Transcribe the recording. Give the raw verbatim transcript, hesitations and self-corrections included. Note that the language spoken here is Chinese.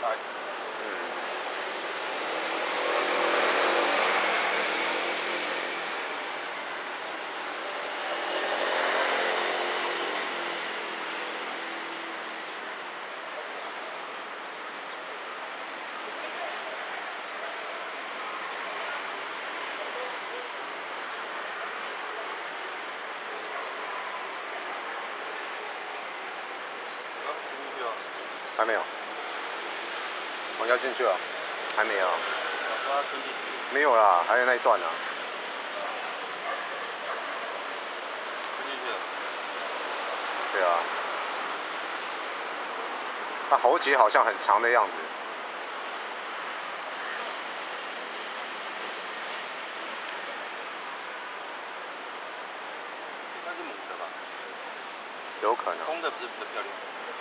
来， 嗯。 啊，进去啊？ 还没有。我要进去了，还没有。 我说要吞进去。 没有啦，还有那一段呢。 吞进去了。 对啊。那喉结好像很长的样子。 那是母的吧？ 有可能。 公的不是比较漂亮？